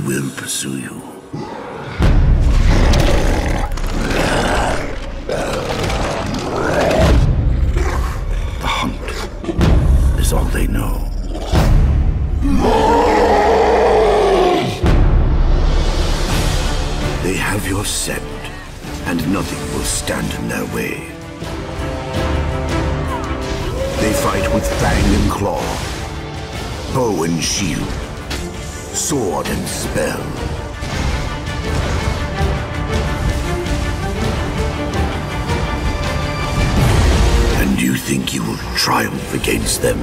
will pursue you. The hunt is all they know. They have your scent, and nothing will stand in their way. They fight with fang and claw, bow and shield, sword and spell. And you think you will triumph against them?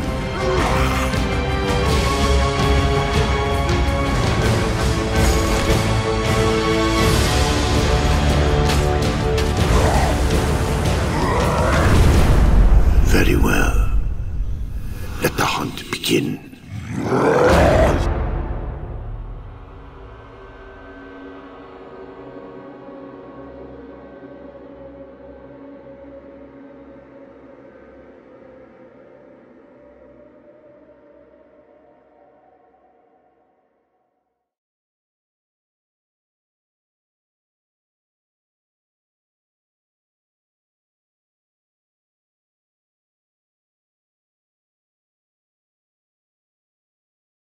Very well. Let the hunt begin.